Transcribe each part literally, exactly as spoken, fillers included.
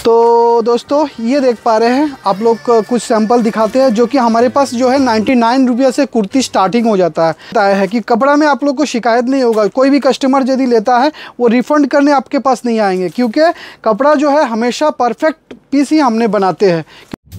तो दोस्तों ये देख पा रहे हैं आप लोग कुछ सैंपल दिखाते हैं जो कि हमारे पास जो है नाइन्टी नाइन रुपये से कुर्ती स्टार्टिंग हो जाता है। बताया है कि कपड़ा में आप लोग को शिकायत नहीं होगा। कोई भी कस्टमर यदि लेता है वो रिफ़ंड करने आपके पास नहीं आएंगे, क्योंकि कपड़ा जो है हमेशा परफेक्ट पीस ही हमने बनाते हैं।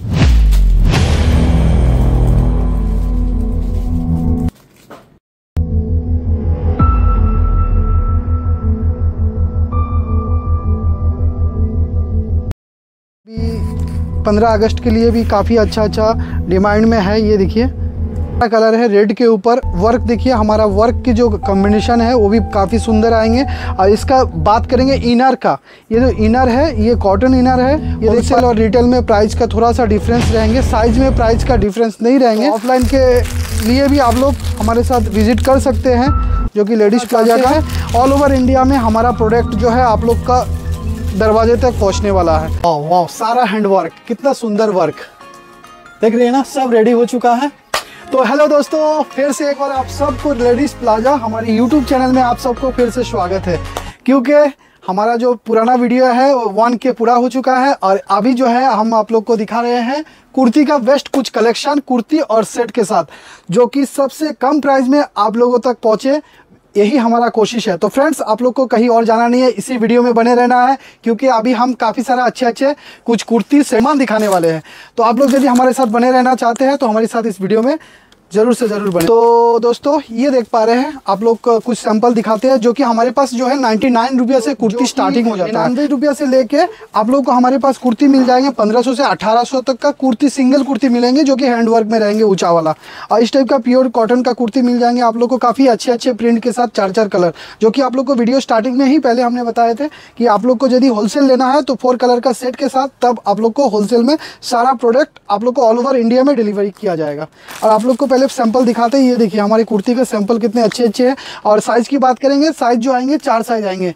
पंद्रह अगस्त के लिए भी काफ़ी अच्छा अच्छा डिमांड में है। ये देखिए कलर है रेड के ऊपर, वर्क देखिए हमारा वर्क की जो कॉम्बिनेशन है वो भी काफ़ी सुंदर आएंगे। और इसका बात करेंगे इनर का, ये जो इनर है ये कॉटन इनर है। ये होलसेल और रिटेल में प्राइस का थोड़ा सा डिफरेंस रहेंगे, साइज में प्राइस का डिफरेंस नहीं रहेंगे। तो ऑफलाइन के लिए भी आप लोग हमारे साथ विजिट कर सकते हैं, जो कि लेडीज़ प्लाजा का है। ऑल ओवर इंडिया में हमारा प्रोडक्ट जो है आप लोग का दरवाजे तक पहुंचने वाला है। वाह वाह, सारा हैंड वर्क, कितना सुंदर वर्क देख रहे हैं ना, सब रेडी हो चुका है। तो हेलो दोस्तों, फिर से एक बार आप सबको लेडीज़ प्लाजा हमारे यूट्यूब चैनल में आप सबको फिर से स्वागत है। क्योंकि हमारा जो पुराना वीडियो है वो वन के पूरा हो चुका है और अभी जो है हम आप लोग को दिखा रहे हैं कुर्ती का बेस्ट कुछ कलेक्शन, कुर्ती और सेट के साथ, जो कि सबसे कम प्राइस में आप लोगों तक पहुँचे, यही हमारा कोशिश है। तो फ्रेंड्स, आप लोग को कहीं और जाना नहीं है, इसी वीडियो में बने रहना है, क्योंकि अभी हम काफ़ी सारा अच्छे अच्छे कुछ कुर्ती सामान दिखाने वाले हैं। तो आप लोग यदि हमारे साथ बने रहना चाहते हैं तो हमारे साथ इस वीडियो में जरूर से जरूर बने। तो दोस्तों ये देख पा रहे हैं आप लोग कुछ सैंपल दिखाते हैं, जो कि हमारे पास जो है नाइन्टी नाइन रुपये से कुर्ती स्टार्टिंग हो जाता है। नब्बे रुपये से लेके आप लोग को हमारे पास कुर्ती मिल जाएंगे पंद्रह सौ से अठारह सौ तक का कुर्ती, सिंगल कुर्ती मिलेंगे जो कि हैंडवर्क में रहेंगे ऊंचा वाला। और इस टाइप का प्योर कॉटन का कुर्ती मिल जाएंगे आप लोग को काफ़ी अच्छे अच्छे प्रिंट के साथ, चार चार कलर, जो कि आप लोग को वीडियो स्टार्टिंग में ही पहले हमने बताए थे कि आप लोग को यदि होलसेल लेना है तो फोर कलर का सेट के साथ, तब आप लोग को होलसेल में सारा प्रोडक्ट आप लोग को ऑल ओवर इंडिया में डिलीवरी किया जाएगा। और आप लोग को पहले सैंपल दिखाते हैं। ये देखिए हमारी कुर्ती के सैंपल कितने अच्छे अच्छे हैं। और साइज की बात करेंगे, साइज जो आएंगे चार साइज आएंगे,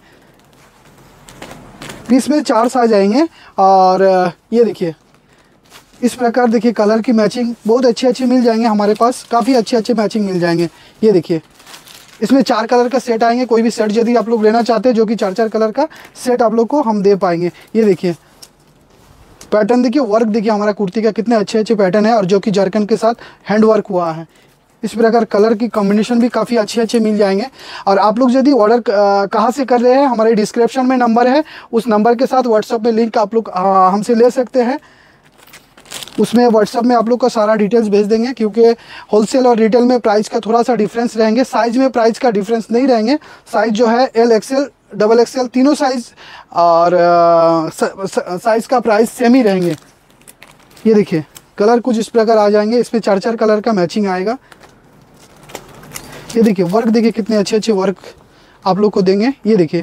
पीस में चार साइज आएंगे। और ये देखिए इस प्रकार देखिए कलर की मैचिंग बहुत अच्छे अच्छे मिल जाएंगे हमारे पास, काफ़ी अच्छे अच्छे मैचिंग मिल जाएंगे। ये देखिए इसमें चार कलर का सेट आएंगे। कोई भी सेट यदि आप लोग लेना चाहते हैं जो कि चार चार कलर का सेट आप लोग को हम दे पाएंगे। ये देखिए पैटर्न देखिए, वर्क देखिए हमारा कुर्ती का कितने अच्छे अच्छे पैटर्न है, और जो कि जरकन के साथ हैंड वर्क हुआ है। इस प्रकार कलर की कॉम्बिनेशन भी काफ़ी अच्छे अच्छे मिल जाएंगे। और आप लोग यदि ऑर्डर कहाँ से कर रहे हैं, हमारे डिस्क्रिप्शन में नंबर है, उस नंबर के साथ व्हाट्सएप में लिंक आप लोग हमसे ले सकते हैं। उसमें व्हाट्सएप में आप लोग का सारा डिटेल्स भेज देंगे, क्योंकि होलसेल और रिटेल में प्राइस का थोड़ा सा डिफरेंस रहेंगे, साइज़ में प्राइस का डिफरेंस नहीं रहेंगे। साइज़ जो है एल एक्सएल डबल एक्सएल तीनों साइज़ और साइज़ का प्राइस सेम ही रहेंगे। ये देखिए कलर कुछ इस प्रकार आ जाएंगे, इसमें चार चार कलर का मैचिंग आएगा। ये देखिए वर्क देखिए कितने अच्छे अच्छे वर्क आप लोग को देंगे। ये देखिए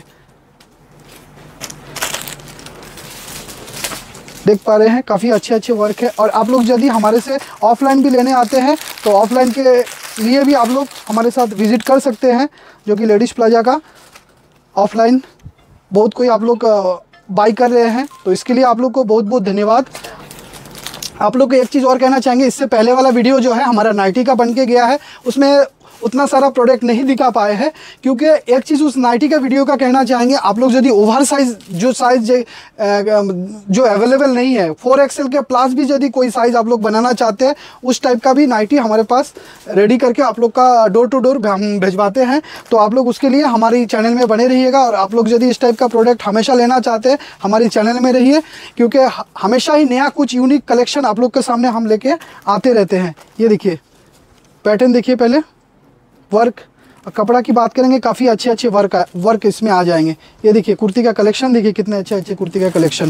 देख पा रहे हैं काफ़ी अच्छे अच्छे वर्क है। और आप लोग यदि हमारे से ऑफलाइन भी लेने आते हैं तो ऑफलाइन के लिए भी आप लोग हमारे साथ विजिट कर सकते हैं, जो कि लेडीज़ प्लाजा का ऑफलाइन बहुत कोई आप लोग बाई कर रहे हैं, तो इसके लिए आप लोग को बहुत बहुत धन्यवाद। आप लोग को एक चीज़ और कहना चाहेंगे, इससे पहले वाला वीडियो जो है हमारा नाइटी का बन के गया है, उसमें उतना सारा प्रोडक्ट नहीं दिखा पाए हैं, क्योंकि एक चीज़ उस नाइटी का वीडियो का कहना चाहेंगे, आप लोग यदि ओवर साइज जो साइज जो अवेलेबल नहीं है, फोर एक्सएल के प्लस भी यदि कोई साइज़ आप लोग बनाना चाहते हैं, उस टाइप का भी नाइटी हमारे पास रेडी करके आप लोग का डोर टू डोर हम भिजवाते हैं। तो आप लोग उसके लिए हमारी चैनल में बने रहिएगा। और आप लोग यदि इस टाइप का प्रोडक्ट हमेशा लेना चाहते हैं, हमारी चैनल में रहिए, क्योंकि हमेशा ही नया कुछ यूनिक कलेक्शन आप लोग के सामने हम लेके आते रहते हैं। ये देखिए पैटर्न देखिए, पहले वर्क, कपड़ा की बात करेंगे काफ़ी अच्छे अच्छे वर्क वर्क इसमें आ जाएंगे। ये देखिए कुर्ती का कलेक्शन देखिए कितने अच्छे अच्छे कुर्ती का कलेक्शन।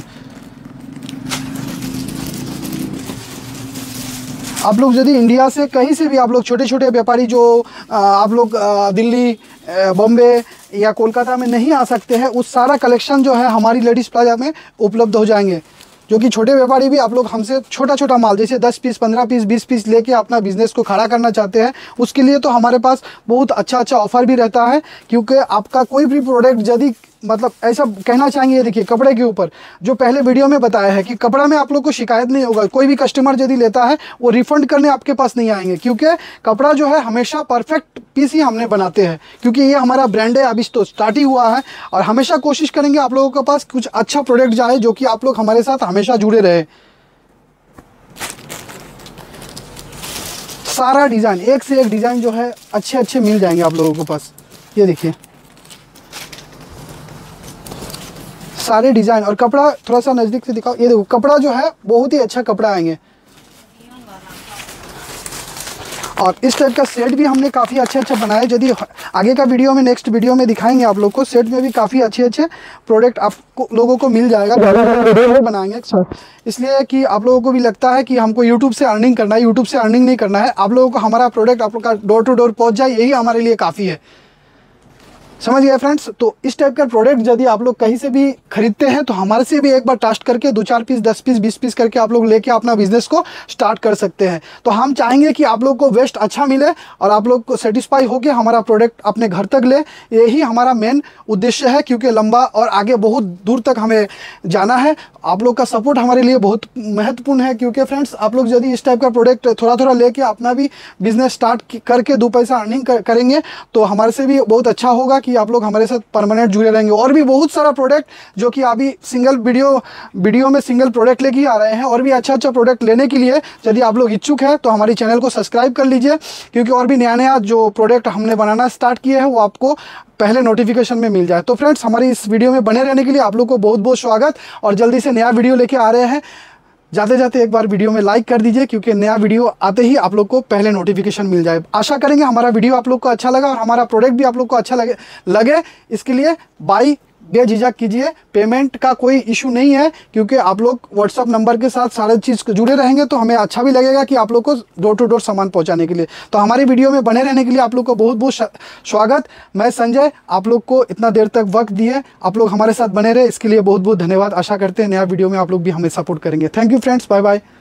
आप लोग यदि इंडिया से कहीं से भी आप लोग छोटे छोटे व्यापारी जो आप लोग दिल्ली, बॉम्बे या कोलकाता में नहीं आ सकते हैं, उस सारा कलेक्शन जो है हमारी लेडीज़ प्लाजा में उपलब्ध हो जाएंगे। जो कि छोटे व्यापारी भी आप लोग हमसे छोटा छोटा माल जैसे दस पीस, पंद्रह पीस, बीस पीस लेके अपना बिजनेस को खड़ा करना चाहते हैं, उसके लिए तो हमारे पास बहुत अच्छा अच्छा ऑफर भी रहता है। क्योंकि आपका कोई भी प्रोडक्ट यदि मतलब ऐसा कहना चाहेंगे, ये देखिए कपड़े के ऊपर जो पहले वीडियो में बताया है कि कपड़ा में आप लोग को शिकायत नहीं होगा। कोई भी कस्टमर यदि लेता है वो रिफ़ंड करने आपके पास नहीं आएंगे, क्योंकि कपड़ा जो है हमेशा परफेक्ट पीस ही हमने बनाते हैं, क्योंकि ये हमारा ब्रांड है, अभी तो स्टार्ट ही हुआ है। और हमेशा कोशिश करेंगे आप लोगों के पास कुछ अच्छा प्रोडक्ट जाए जो कि आप लोग हमारे साथ हमेशा जुड़े रहे। सारा डिज़ाइन, एक से एक डिज़ाइन जो है अच्छे अच्छे मिल जाएंगे आप लोगों के पास। ये देखिए सारे डिज़ाइन, और कपड़ा थोड़ा सा नज़दीक से दिखाओ। ये देखो कपड़ा जो है बहुत ही अच्छा कपड़ा आएंगे, और इस टाइप का सेट भी हमने काफ़ी अच्छे अच्छे बनाए। यदि आगे का वीडियो में, नेक्स्ट वीडियो में दिखाएंगे आप लोग को, सेट में भी काफ़ी अच्छे अच्छे प्रोडक्ट आपको लोगों को मिल जाएगा। वीडियो बनाएंगे इसलिए कि आप लोगों को भी लगता है कि हमको यूट्यूब से अर्निंग करना है, यूट्यूब से अर्निंग नहीं करना है। आप लोगों को हमारा प्रोडक्ट आप लोग का डोर टू डोर पहुँच जाए, यही हमारे लिए काफ़ी है। समझ गए फ्रेंड्स? तो इस टाइप का प्रोडक्ट यदि आप लोग कहीं से भी खरीदते हैं तो हमारे से भी एक बार टेस्ट करके दो चार पीस, दस पीस, बीस पीस करके आप लोग लेके अपना बिजनेस को स्टार्ट कर सकते हैं। तो हम चाहेंगे कि आप लोग को वेस्ट अच्छा मिले और आप लोग को सेटिस्फाई होकर हमारा प्रोडक्ट अपने घर तक ले, यही हमारा मेन उद्देश्य है। क्योंकि लंबा और आगे बहुत दूर तक हमें जाना है, आप लोग का सपोर्ट हमारे लिए बहुत महत्वपूर्ण है। क्योंकि फ्रेंड्स आप लोग यदि इस टाइप का प्रोडक्ट थोड़ा थोड़ा लेके अपना भी बिजनेस स्टार्ट करके दो पैसा अर्निंग करेंगे तो हमारे से भी बहुत अच्छा होगा कि आप लोग हमारे साथ परमानेंट जुड़े रहेंगे। और भी बहुत सारा प्रोडक्ट जो कि अभी सिंगल वीडियो वीडियो में सिंगल प्रोडक्ट लेके ही आ रहे हैं, और भी अच्छा अच्छा प्रोडक्ट लेने के लिए यदि आप लोग इच्छुक हैं तो हमारी चैनल को सब्सक्राइब कर लीजिए, क्योंकि और भी नया नया जो प्रोडक्ट हमने बनाना स्टार्ट किए हैं वो आपको पहले नोटिफिकेशन में मिल जाए। तो फ्रेंड्स हमारी इस वीडियो में बने रहने के लिए आप लोग को बहुत बहुत स्वागत, और जल्दी से नया वीडियो लेके आ रहे हैं। जाते जाते एक बार वीडियो में लाइक कर दीजिए, क्योंकि नया वीडियो आते ही आप लोग को पहले नोटिफिकेशन मिल जाए। आशा करेंगे हमारा वीडियो आप लोग को अच्छा लगा और हमारा प्रोडक्ट भी आप लोग को अच्छा लगे लगे इसके लिए बाई बेझिझक कीजिए, पेमेंट का कोई इशू नहीं है, क्योंकि आप लोग व्हाट्सअप नंबर के साथ सारे चीज़ जुड़े रहेंगे तो हमें अच्छा भी लगेगा कि आप लोग को डोर टू डोर सामान पहुंचाने के लिए। तो हमारी वीडियो में बने रहने के लिए आप लोग को बहुत बहुत स्वागत। मैं संजय, आप लोग को इतना देर तक वक्त दिए, आप लोग हमारे साथ बने रहे, इसके लिए बहुत बहुत धन्यवाद। आशा करते हैं नया वीडियो में आप लोग भी हमें सपोर्ट करेंगे। Thank you friends, bye bye.